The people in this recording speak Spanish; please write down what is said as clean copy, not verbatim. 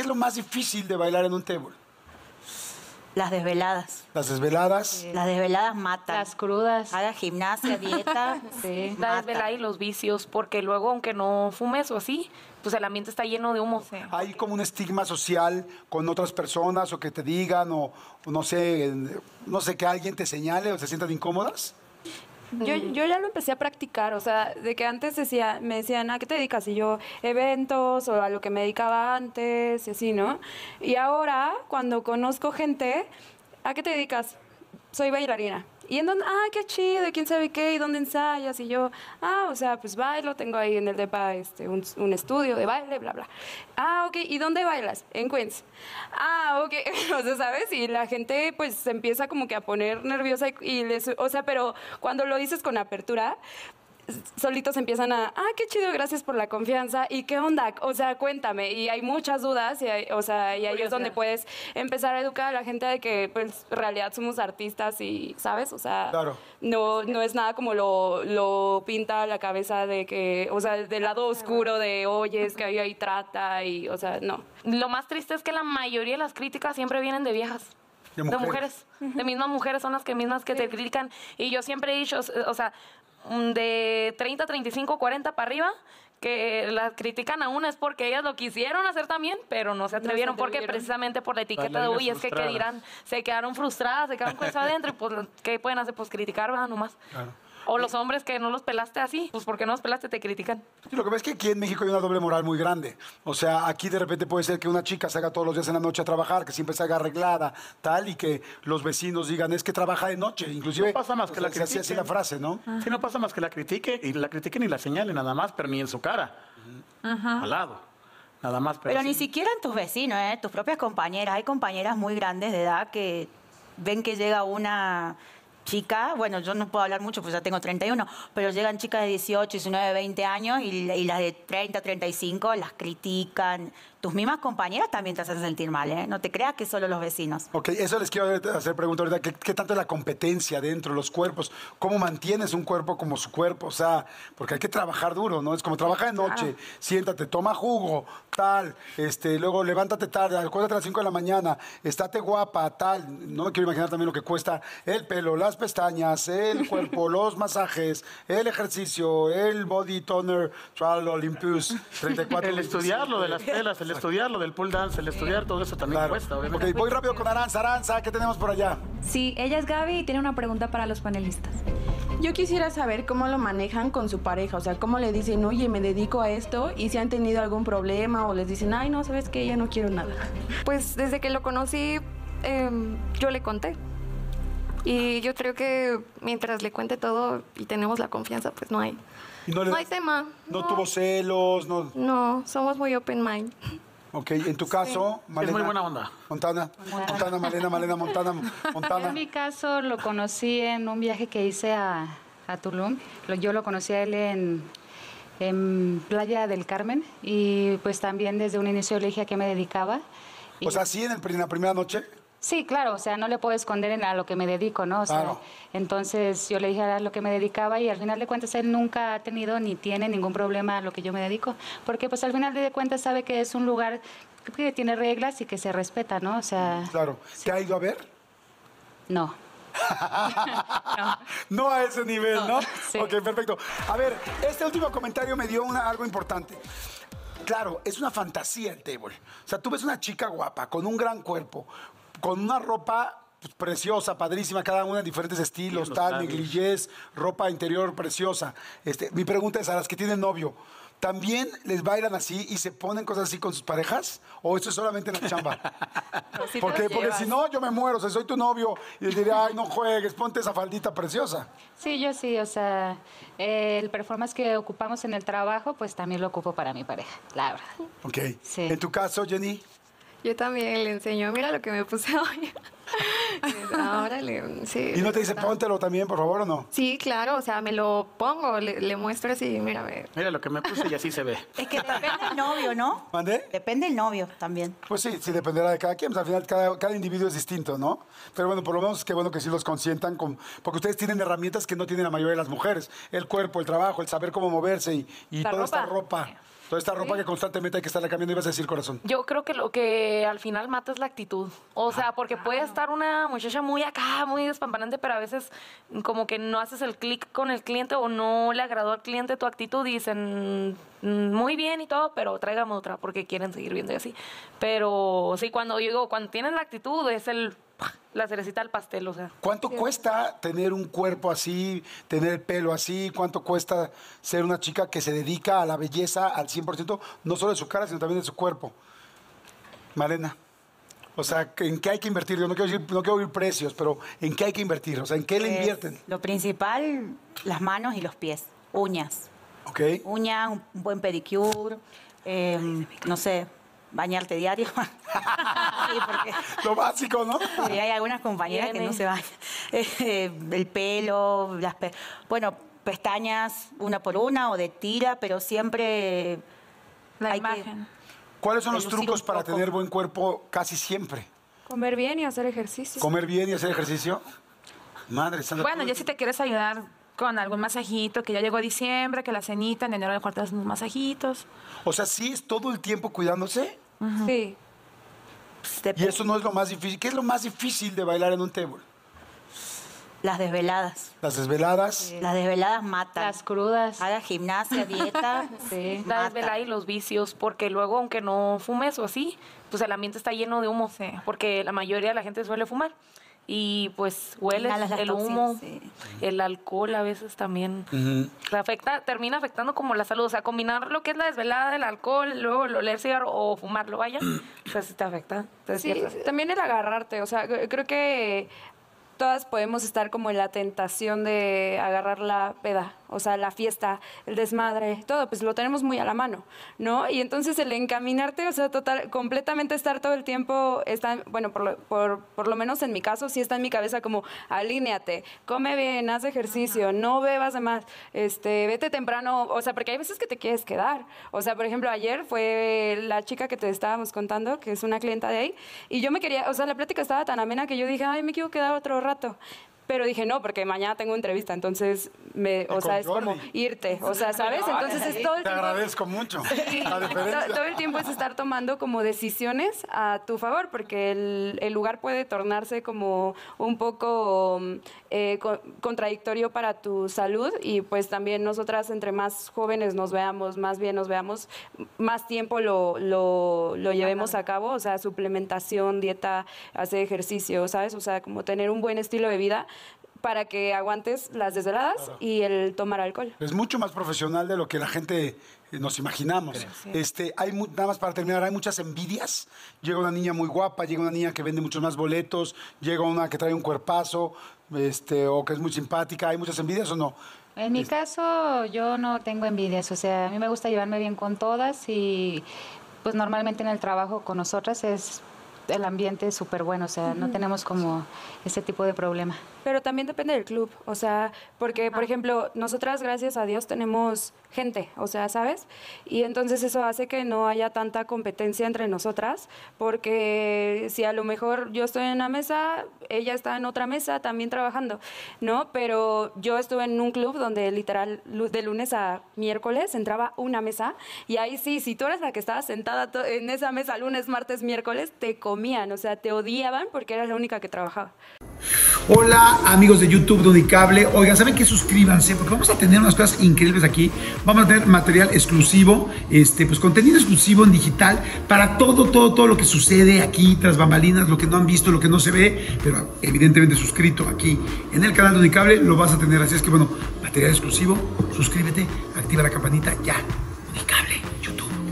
lo más difícil de bailar en un table? Las desveladas. Las desveladas. Sí. Las desveladas matan. Las crudas. Haga gimnasia, dieta. Sí. La desvelada y los vicios, porque luego, aunque no fumes o así, pues el ambiente está lleno de humo. Sí. ¿Hay como un estigma social con otras personas o que te digan o no sé, que alguien te señale o se sientan incómodas? Yo ya lo empecé a practicar, o sea, de que antes me decían, ¿a qué te dedicas? Y yo, eventos o a lo que me dedicaba antes, y así, ¿no? Y ahora, cuando conozco gente, ¿a qué te dedicas? Soy bailarina. ¿Y en dónde? Ah, qué chido, ¿y quién sabe qué? ¿Y dónde ensayas? Y yo, o sea, pues bailo, tengo ahí en el depa un estudio de baile, bla, bla. Ah, ok, ¿y dónde bailas? En Queens. Ah, ok, o sea, ¿sabes? Y la gente, pues, se empieza como que a poner nerviosa o sea, pero cuando lo dices con apertura, solitos empiezan qué chido, gracias por la confianza. ¿Y qué onda? O sea, cuéntame. Y hay muchas dudas, y ahí es donde puedes empezar a educar a la gente de que, pues, en realidad somos artistas y, ¿sabes? O sea, claro. no es nada como lo pinta la cabeza de que, o sea, del lado oscuro de, oye, es que ahí trata y, o sea, no. Lo más triste es que la mayoría de las críticas siempre vienen de viejas. De mujeres. De mismas mujeres son las mismas que te critican. Y yo siempre he dicho, o sea, de 30, 35, 40 para arriba, que las critican a una es porque ellas lo quisieron hacer también, pero no se atrevieron, porque precisamente por la etiqueta de, uy, es que dirán, se quedaron frustradas, se quedaron con eso adentro, y pues, ¿qué pueden hacer? Pues criticar, ¿verdad? Nomás. Claro. O los hombres que no los pelaste así, pues porque no los pelaste te critican. Sí, lo que pasa es que aquí en México hay una doble moral muy grande. O sea, aquí de repente puede ser que una chica salga todos los días en la noche a trabajar, que siempre salga arreglada, tal, y que los vecinos digan, es que trabaja de noche. Inclusive, no pasa más que la critiquen. Se hace la frase, ¿no? Sí, no pasa más que la critiquen y la señalen nada más, pero ni en su cara. Al lado. Nada más. Pero ni siquiera en tus vecinos, tus propias compañeras. Hay compañeras muy grandes de edad que ven que llega una chica, bueno, yo no puedo hablar mucho pues ya tengo 31, pero llegan chicas de 18, 19, 20 años y las de 30, 35 las critican. Tus mismas compañeras también te hacen sentir mal, ¿eh? No te creas que solo los vecinos. Ok, eso les quiero hacer pregunta ahorita. ¿Qué tanto es la competencia dentro de los cuerpos? ¿Cómo mantienes un cuerpo como su cuerpo? O sea, porque hay que trabajar duro, ¿no? Es como trabaja de noche, siéntate, toma jugo, tal, luego levántate tarde, acuérdate a las 5 de la mañana, estate guapa, tal. No me quiero imaginar también lo que cuesta el pelo, las pestañas, el cuerpo, los masajes, el ejercicio, el body toner, trial Olympus, 34. El estudiar lo de las telas, el estudiar lo del pole dance, el estudiar todo eso también cuesta, obviamente. Ok, voy rápido con Aranza. Aranza, ¿qué tenemos por allá? Sí, ella es Gaby y tiene una pregunta para los panelistas. Yo quisiera saber cómo lo manejan con su pareja, o sea, cómo le dicen, oye, me dedico a esto, y si han tenido algún problema o les dicen, ay, no, ¿sabes qué? Ya no quiero nada. Pues desde que lo conocí, yo le conté. Y yo creo que mientras le cuente todo y tenemos la confianza, pues no hay tema. ¿No tuvo celos? No, somos muy open mind. Ok, en tu caso, Malena. Es muy buena onda. Montana, Malena, Montana. En mi caso lo conocí en un viaje que hice a Tulum. Yo lo conocí a él en Playa del Carmen y pues también desde un inicio le dije a qué me dedicaba. O sea, ¿sí en la primera noche? Sí, claro, o sea, no le puedo esconder a lo que me dedico, ¿no? O sea, claro. Entonces yo le dije a lo que me dedicaba y al final de cuentas él nunca ha tenido ni tiene ningún problema a lo que yo me dedico, porque pues al final de cuentas sabe que es un lugar que tiene reglas y que se respeta, ¿no? O sea... Claro. Sí. ¿Te ha ido a ver? No. No a ese nivel, ¿no? Sí. Ok, perfecto. A ver, este último comentario me dio algo importante. Claro, es una fantasía el table. O sea, tú ves una chica guapa, con un gran cuerpo, con una ropa pues, preciosa, padrísima, cada una en diferentes estilos, sí, tal, negligés, ropa interior preciosa. Mi pregunta es, a las que tienen novio, ¿también les bailan así y se ponen cosas así con sus parejas? ¿O esto es solamente en la chamba? No, sí porque si no, yo me muero. O sea, soy tu novio y les diría, ay, no juegues, ponte esa faldita preciosa. Sí, yo sí. O sea, el performance que ocupamos en el trabajo, pues también lo ocupo para mi pareja, la verdad. Ok. Sí. ¿En tu caso, Jenny? Yo también le enseño, mira lo que me puse hoy. Sí. ¿Y no te dice, póntelo también, por favor, o no? Sí, claro, o sea, me lo pongo, le muestro así, mira. Mira lo que me puse y así se ve. Es que depende del novio, ¿no? ¿Mandé? Depende del novio también. Pues sí, dependerá de cada quien. Pues al final, cada individuo es distinto, ¿no? Pero bueno, por lo menos qué bueno que sí los consientan, porque ustedes tienen herramientas que no tienen la mayoría de las mujeres. El cuerpo, el trabajo, el saber cómo moverse y toda esta ropa. Toda esta ropa que constantemente hay que estarla cambiando, ibas a decir, corazón. Yo creo que lo que al final mata es la actitud. O sea, porque puede estar una muchacha muy acá, muy despampanante, pero a veces como que no haces el clic con el cliente o no le agradó al cliente tu actitud y dicen muy bien y todo, pero tráigame otra porque quieren seguir viendo y así. Pero sí, cuando tienen la actitud es la cerecita del pastel, o sea. ¿Cuánto cuesta tener un cuerpo así, tener el pelo así? ¿Cuánto cuesta ser una chica que se dedica a la belleza al 100%, no solo de su cara, sino también de su cuerpo? Malena. O sea, ¿en qué hay que invertir? Yo no quiero oír precios, pero ¿en qué hay que invertir? O sea, ¿en qué le invierten? Lo principal, las manos y los pies. Uñas. Ok. Uñas, un buen pedicure, no sé, bañarte diario. Sí, porque lo básico, ¿no? Sí, hay algunas compañeras que no se bañan. El pelo, bueno, pestañas una por una o de tira, pero siempre la imagen. ¿Cuáles son los trucos para tener buen cuerpo casi siempre? Comer bien y hacer ejercicio. ¿Comer bien y hacer ejercicio? Madre santa. Bueno, ya si te quieres ayudar con algún masajito, que ya llegó diciembre, que la cenita, en enero le cortas unos masajitos. O sea, ¿sí es todo el tiempo cuidándose? Sí. Y eso no es lo más difícil. ¿Qué es lo más difícil de bailar en un table? Las desveladas. Las desveladas. Sí. Las desveladas matan. Las crudas. Haga gimnasia, dieta. Sí. La desvelada y los vicios, porque luego, aunque no fumes o así, pues el ambiente está lleno de humo. Sí. Porque la mayoría de la gente suele fumar. Y pues hueles el humo, el alcohol a veces también. Termina afectando como la salud. O sea, combinar lo que es la desvelada, el alcohol, luego el oler cigarro o fumarlo, vaya, pues sí te afecta. Sí, también el agarrarte. O sea, creo que todas podemos estar como en la tentación de agarrar la peda, o sea, la fiesta, el desmadre, todo, pues lo tenemos muy a la mano, ¿no? Y entonces el encaminarte, o sea, completamente estar todo el tiempo, bueno, por lo menos en mi caso, sí está en mi cabeza como, alíneate, come bien, haz ejercicio, no bebas de más, vete temprano, o sea, porque hay veces que te quieres quedar. O sea, por ejemplo, ayer fue la chica que te estábamos contando, que es una clienta de ahí, y yo me quería, o sea, la plática estaba tan amena que yo dije, ay, me quiero quedar otro rato. Pero dije, no, porque mañana tengo entrevista, entonces, o sea, es como irte, o sea, ¿sabes? Entonces es todo el tiempo... Te agradezco mucho la diferencia. Todo el tiempo es estar tomando como decisiones a tu favor, porque el lugar puede tornarse como un poco contradictorio para tu salud y pues también nosotras entre más jóvenes nos veamos, más bien nos veamos, más tiempo lo llevemos a cabo, o sea, suplementación, dieta, hacer ejercicio, ¿sabes? O sea, como tener un buen estilo de vida para que aguantes las desveladas y el tomar alcohol. Es mucho más profesional de lo que la gente nos imaginamos. Nada más para terminar, hay muchas envidias. Llega una niña muy guapa, llega una niña que vende muchos más boletos, llega una que trae un cuerpazo, o que es muy simpática. ¿Hay muchas envidias o no? En mi caso, yo no tengo envidias. O sea, a mí me gusta llevarme bien con todas y pues normalmente en el trabajo con nosotras el ambiente es súper bueno, o sea, no tenemos como ese tipo de problema. Pero también depende del club, o sea, porque, por ejemplo, nosotras, gracias a Dios, tenemos gente, o sea, ¿sabes? Y entonces eso hace que no haya tanta competencia entre nosotras, porque si a lo mejor yo estoy en una mesa, ella está en otra mesa también trabajando, ¿no? Pero yo estuve en un club donde literal de lunes a miércoles entraba una mesa y ahí sí, si tú eras la que estaba sentada en esa mesa lunes, martes, miércoles, te comían, o sea, te odiaban porque eras la única que trabajaba. Hola amigos de YouTube de Unicable. Oigan, ¿saben qué? Suscríbanse porque vamos a tener unas cosas increíbles aquí. Vamos a tener material exclusivo, pues contenido exclusivo en digital para todo lo que sucede aquí tras bambalinas, lo que no han visto, lo que no se ve, pero evidentemente suscrito aquí en el canal de Unicable lo vas a tener. Así es que bueno, material exclusivo, suscríbete, activa la campanita ya. Unicable, YouTube.